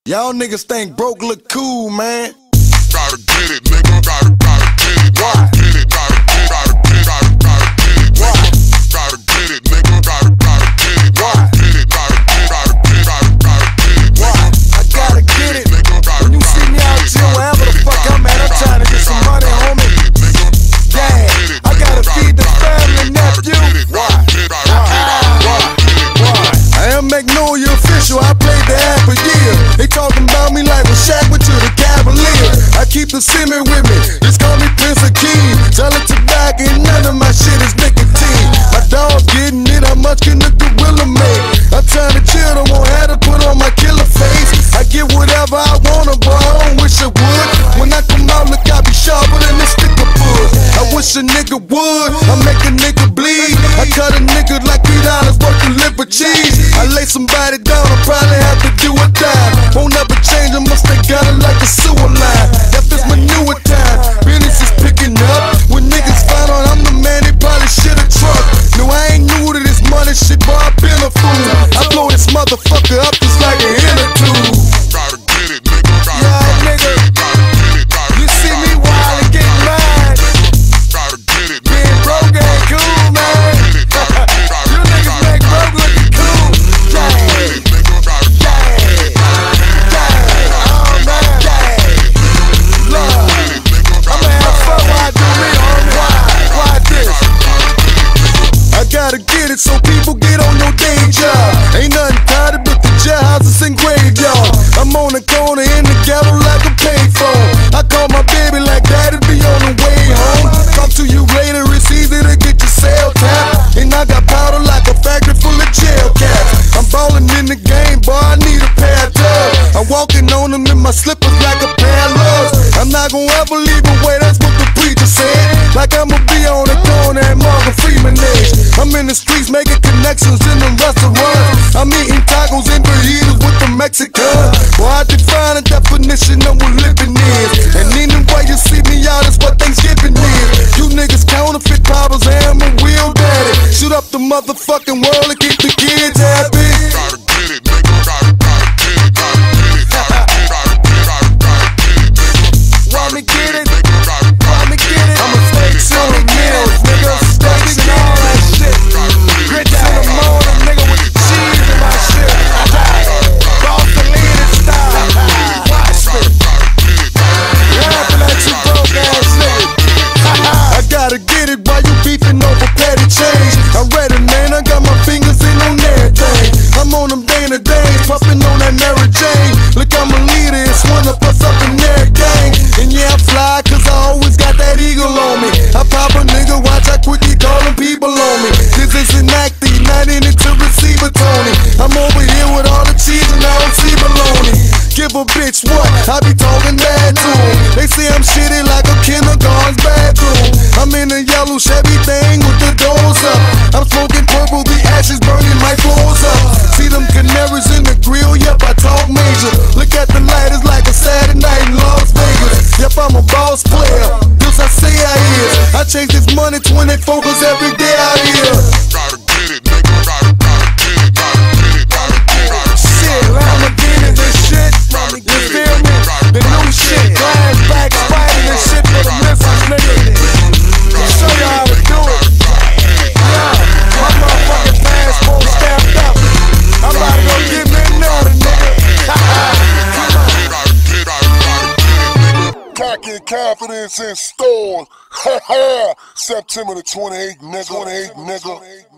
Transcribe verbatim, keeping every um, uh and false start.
Y'all niggas think broke look cool, man. Gotta get it, nigga. Gotta, gotta get it. Gotta get it. Gotta get it. Gotta get it. Gotta, gotta get it. Why? Gotta get it, nigga. Gotta, gotta get it. Gotta get it. Gotta get it. Gotta get it. Gotta, gotta get it. Why? I gotta get it. When you see me out here, wherever the fuck I'm at, I'm trying to get some money, homie. Yeah, I gotta feed the family, nephew. Why? Why? Why? I am Magnolia official. I played the half a year. They talking about me like when Shaq went to the Cavaliers. I keep the semen with me. Just call me Prince Akeem. Tell it tobacco and none of my shit is nicotine. My dog getting it. How much can the gorilla make? I'm trying to chill. Don't want have to put on my killer face. I get whatever I want, boy. I don't wish I would. When I come out, look, I be sharper than a stick of wood. I wish a nigga would. I make a nigga bleed. I cut a nigga like three dollars worth of liver cheese. I lay somebody down. I probably have to do a die. Won't never change. I must have got it like a sewer line. That is my newer time. Business is picking up. When niggas find out I'm the man, they probably shit a truck. No, I ain't new to this money shit, boy. I been a fool. I blow this motherfucker up just like an inner tube. Gotta get it, nigga. Gotta, yeah, nigga. You see me wild and get mad. gotta get it, Being broke ain't cool, man. You niggas make broke looking cool. Yeah. Gotta get it so people get on your day job. Ain't nothing tighter but the jailhouses and graveyard. I'm on the corner in the ghetto like a payphone. I call my baby like daddy be on the way home. Talk to you later, it's easy to get your cell tapped. And I got powder like a factory full of jail cats. I'm ballin' in the game, boy, I need a pair of dubs. I'm walking on them in my slippers like a pair of loves. I'm not gonna ever leave away, that's what the preacher said. Like I'ma be on the corner at Morgan Freeman age. I'm in the streets making connections in the restaurants. I'm eating tacos and burritos with the Mexicans. Well, I define a definition of what living is. And any way you see me out is what Thanksgiving is. You niggas counterfeit poppers, I'm a real daddy. Shoot up the motherfucking world and keep the kids happy. Gotta get it, nigga. Gotta, gotta get it. Gotta get it. Gotta, gotta get it. Gotta, gotta get it, nigga. Want me get it? Want me get it? I'm a steak on the meals, nigga. Steaks and all that shit. Grits in the morning, nigga, with the cheese in my shit. Boston leader style. Watch me. Laughing at you broke ass nigga. I gotta get it while you beefing over petty change. I'm ready, man. I got my fingers in on everything. I'm on them day to day, puffing on that Mary Jane. Look, I'm a leader, it's one of us up in their gang. And yeah, I fly, cause I always got that eagle on me. I pop a nigga, watch I quickly calling people on me. This is an acting, not in it to receive a Tony. I'm over here with all the cheese and I don't see baloney. Give a bitch what? I be talking bad to him. They say I'm shitty like a kindergarten's bathroom. I'm in a yellow Chevy thing with the doors up. I'm smoking purple, the ashes burning my floors up. See them canaries in the grill, yep, I talk major. Look at the light, it's like a Saturday night in Las Vegas. Yep, I'm a boss player, this I say I is. I change this money twenty-four cause every day out here. Gotta get it, nigga. Gotta, gotta get it. Gotta get it. Gotta get it. Shit, Lamborghini, this shit. You feel me? The new shit, glass back, spider, this shit for the missiles, nigga. Show you how to do it. Yeah, my motherfucking passport stamped up. I'm about to go get me another, nigga. Cocky confidence in store. Ha ha. September the twenty-eighth, nigga. twenty-eighth, nigga.